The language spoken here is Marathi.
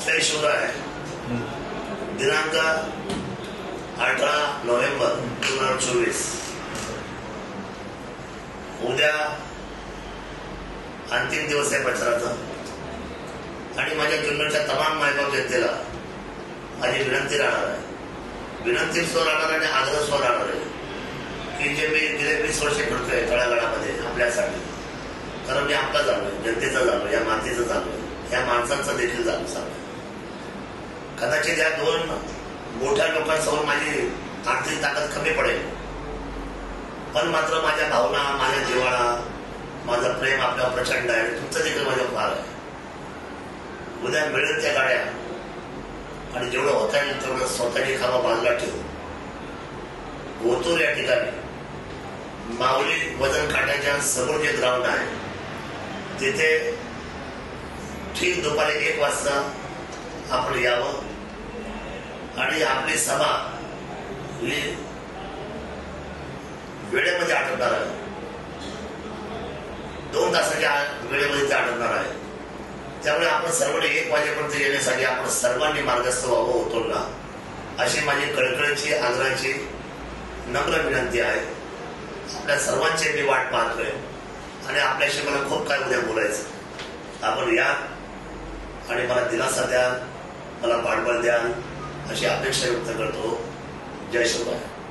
जय शिवराय. दिनांक 18 नोव्हेंबर 2024. उद्या अंतिम दिवस आहे प्रचाराचा आणि माझ्या जुन्नरच्या तमाम मायबाप जनतेला माझी विनंती राहणार आहे. विनंती स्वर राहणार आणि आग्रह स्वर राहणार आहे की जे मी गेले 20 वर्षे करतोय तळागाळामध्ये आपल्यासाठी, कारण मी आपला झालोय, जनतेचा झालोय, या मातीचा झालोय, या माणसांचा देखील झालो. कदाचित या 2 मोठ्या लोकांसमोर माझी आर्थिक ताकद कमी पडेल, पण मात्र माझ्या भावना, माझ्या जिव्हाळा, माझं प्रेम आपल्यावर प्रचंड आहे. तुमचं देखील माझ्यावर फार आहे. उद्या मिळेल त्या गाड्या आणि जेवढं होता येईल तेवढं स्वतःची कामं बाजूला ठेवून ओतूर या ठिकाणी माऊली वजन काढण्याच्या समोर जे ग्राउंड आहे तिथे ठीक दुपारी 1 वाजता आपण यावं आणि आपली सभा ही वेळेमध्ये आटवणार आहे. 2 तासाच्या वेळेमध्ये ते आटवणार आहे. त्यामुळे आपण सर्वांनी 1 वाजेपर्यंत येण्यासाठी आपण सर्वांनी मार्गस्थ व्हावं होतोला, अशी माझी कळकळीची, आग्रहाची नम्र विनंती आहे. आपल्या सर्वांची मी वाट पाहतोय आणि आपल्याशी मला खूप काय उद्या बोलायचं. आपण या आणि मला दिलासा द्याल, मला पाठबळ द्याल अशी अपेक्षा व्यक्त करतो. जय शिवराय.